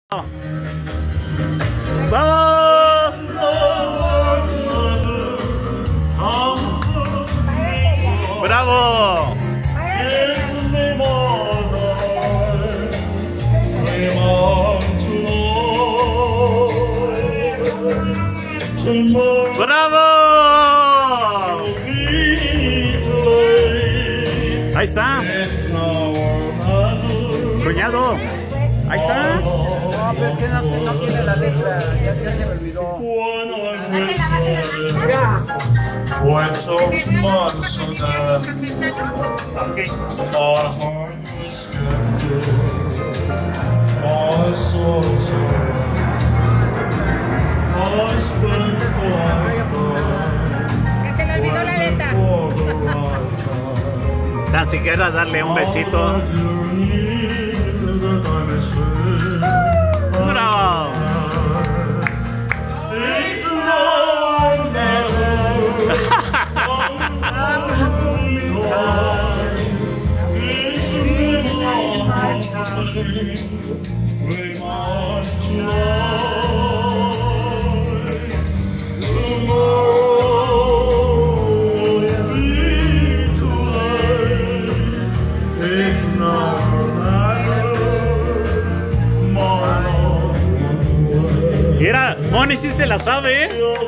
¡Vamos! ¡Bravo! ¡Bravo! Ahí está. Cuñado. Ahí está. No, pero es que no tiene la letra, ya se me olvidó. Que se le olvidó la letra. Tan siquiera darle un besito. ¡Bravo! Mira, Moni sí se la sabe, ¿eh?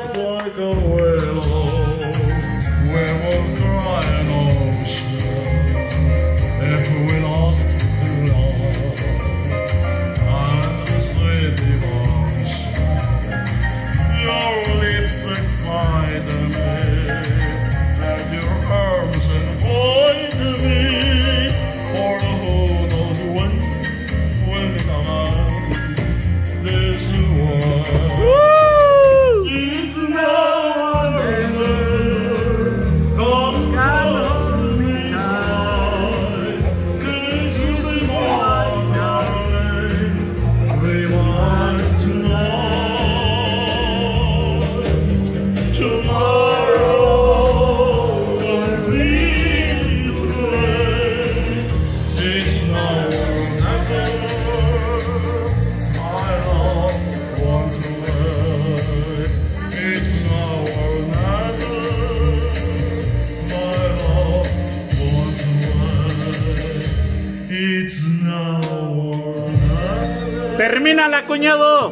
¡Termínala, cuñado!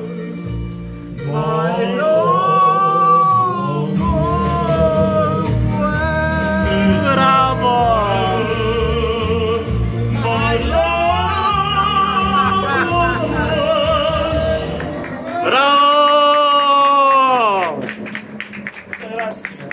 ¡Bravo! ¡Bravo! Muchas gracias.